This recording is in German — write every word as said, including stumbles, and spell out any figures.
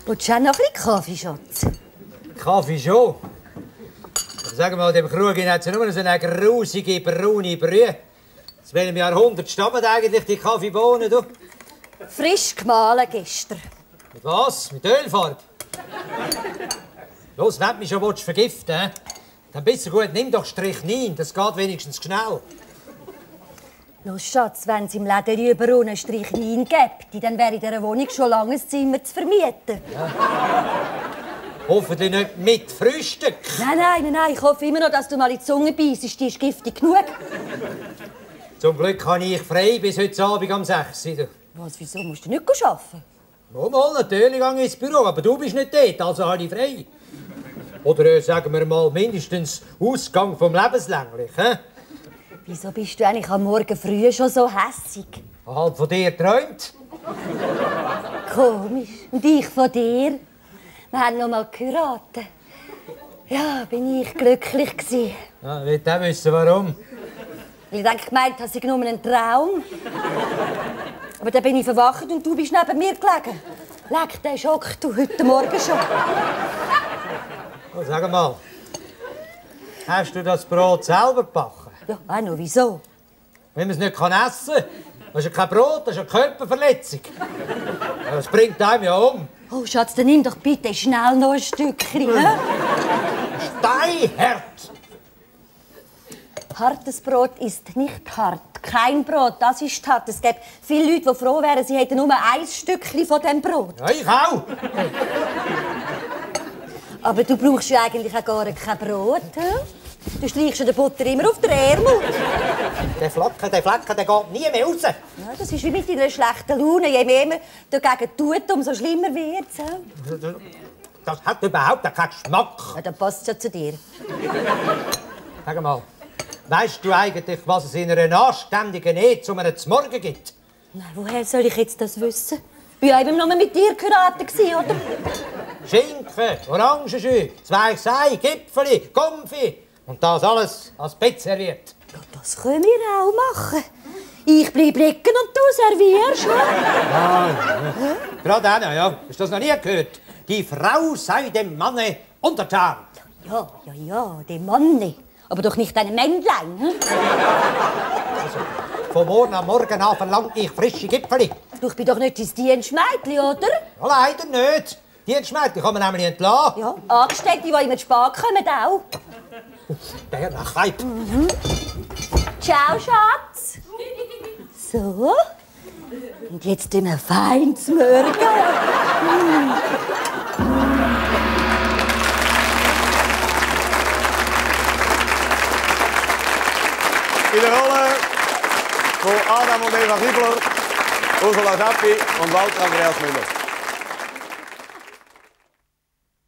Willst du auch noch ein bisschen Kaffee, Schatz? Kaffee schon. Aber sag mal, dem Krug hat sie nur so eine grusige, braune Brühe. Aus welchem Jahrhundert stammen eigentlich die Kaffeebohnen, du? Frisch gemahlen gestern. Mit was? Mit Ölfarbe? Los, wenn du mich schon vergiften willst, dann bist du gut, nimm doch Strychnin, das geht wenigstens schnell. Los, Schatz, wenn es im Läden überall einen Strychnin gäbe, dann wäre in dieser Wohnung schon lange ein Zimmer zu vermieten. Ja. Hoffentlich nicht mit Frühstück. Nein, nein, nein, nein, ich hoffe immer noch, dass du mal in die Zunge beißt. Die ist giftig genug. Zum Glück habe ich frei bis heute Abend um sechs Uhr. Was, wieso? Musst du nicht arbeiten? Ja, mal, natürlich gehe ich ins Büro, aber du bist nicht dort, also habe ich frei. Oder äh, sagen wir mal mindestens Ausgang vom Lebenslänglich. He? Wieso bist du eigentlich am Morgen früh schon so hässig? Halb von dir träumt. Komisch. Und ich von dir? Wir haben noch mal geheiratet. Ja, bin ich glücklich gewesen. Ja, ich will auch wissen, warum. Weil ich denke, gemeint, das sei nur ein Traum. Aber dann bin ich verwacht und du bist neben mir gelegen. Leck, der Schock, du, heute Morgen schon. Oh, sag mal, hast du das Brot selber gebacken? Ja, auch noch, wieso? Wenn man es nicht essen kann, das ist ja kein Brot, das ist eine Körperverletzung. Das bringt einem ja um. Oh, Schatz, dann nimm doch bitte schnell noch ein Stückchen. Steinhart! Hartes Brot ist nicht hart. Kein Brot, das ist hart. Es gibt viele Leute, die froh wären, sie hätten nur ein Stückchen von diesem Brot. Ja, ich auch. Aber du brauchst ja eigentlich auch gar kein Brot. He? Du streichst den Butter immer auf den Ärmel. Der Flecken, der Flecken, der geht nie mehr raus. Ja, das ist wie mit deiner schlechten Laune. Je mehr man dagegen tut, umso schlimmer wird es. Das hat überhaupt keinen Geschmack. Ja, dann passt es ja zu dir. Sag mal, weißt du eigentlich, was es in einer anständigen Ehe zu einem Zmorgen gibt? Na, woher soll ich jetzt das wissen? Ich war eben noch mit dir geheiratet, oder? Schinken, Orangenschü, zwei Sei, Gipfeli, Konfi. Und das alles als Bett serviert. Ja, das können wir auch machen. Ich bleib liegen und du servierst. Ja, ja. Gerade auch noch, ja. Hast du das noch nie gehört? Die Frau sei dem Manne untertan. Ja, ja, ja, dem Mann. Aber doch nicht einem Männlein. Hm? Also, von morgen am Morgen an verlange ich frische Gipfeli. Du, ich bin doch nicht dein Dienstmädchen, oder? Ja, leider nicht. Dienstmädchen kann man nämlich entlassen. Ja, Angestellte, die immer zu spät kommen, auch. Der Nachreib. Mhm. Ciao, Schatz. So. Und jetzt tun wir fein zu Morgen. Mm. In der Rolle von Adam und Eva Giebler, Ursula Zappi und Walter Andreas Müller.